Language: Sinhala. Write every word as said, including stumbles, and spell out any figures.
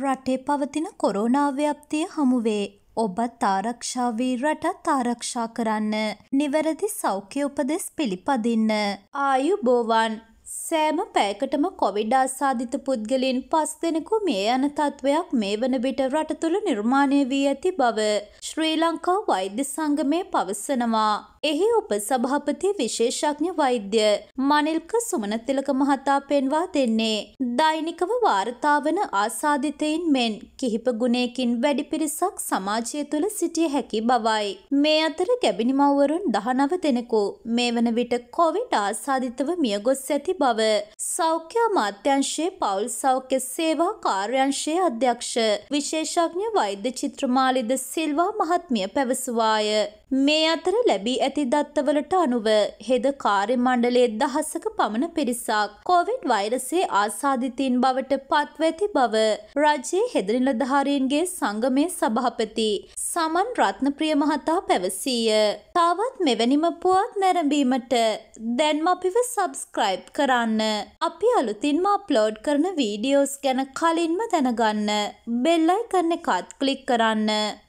රටේ පවතින කොරෝනා ව්‍යාප්තිය හමුවේ ඔබත් ආරක්ෂා වී රටත් ආරක්ෂා කරන්න. නිවැරදි සෞඛ්‍ය උපදෙස් පිළිපදින්න. ආයුබෝවන්. සෑම පැයකටම කොවිඩ් ආසාදිත පුද්ගලයන් පස් දෙනෙකු මිය යන තත්වයක් මේ වන විට රට තුළ නිර්මාණය වී ඇති බව ශ්‍රී ලංකා වෛද්‍ය සංගමය පවසනවා. එහි උපසභාපති විශේෂඥ වෛද්‍ය මනිල්ක සුමනතිලක මහතා පෙන්වා දෙන්නේ දෛනිකව වාර්තා වන ආසාදිතයින් මෙන් කිහිප ගුණයකින් වැඩි පිරිසක් සමාජය තුළ සිටිය හැකි බවයි. මේ අතර ගැබිණි මව්වරුන් දහනව දෙනෙකු මේ වන විට කොවිඩ් ආසාදිතව මියගොස් ඇති බව සෞඛ්‍ය අමාත්‍යාංශයේ පවුල් සෞඛ්‍ය සේවා කාර්යාංශයේ අධ්‍යක්ෂ විශේෂඥ වෛද්‍ය චිත්‍රමාලිද සිල්වා මහත්මිය පැවසුවාය. මේ අතර ලැබී ඇති දත්තවලට අනුව හෙද කාර්ය මණ්ඩලයේ දහසක පමණ පිරිසක් කොවිඩ් වෛරසයේ ආසාදිතයින් බවට පත්ව ඇති බව රජයේ හෙද නිලධාරීන්ගේ සංගමේ සභාපති සමන් රත්නප්‍රිය මහතා පැවසීය. තවත් මෙවැනිම පුවත් නැරඹීමට දැන්ම අපිව සබ්ස්ක්‍රයිබ් කරන්න. අපි අලුතින්ම අප්ලෝඩ් කරන වීඩියෝස් ගැන කලින්ම දැනගන්න බෙල් අයිකන් එකත් ක්ලික් කරන්න.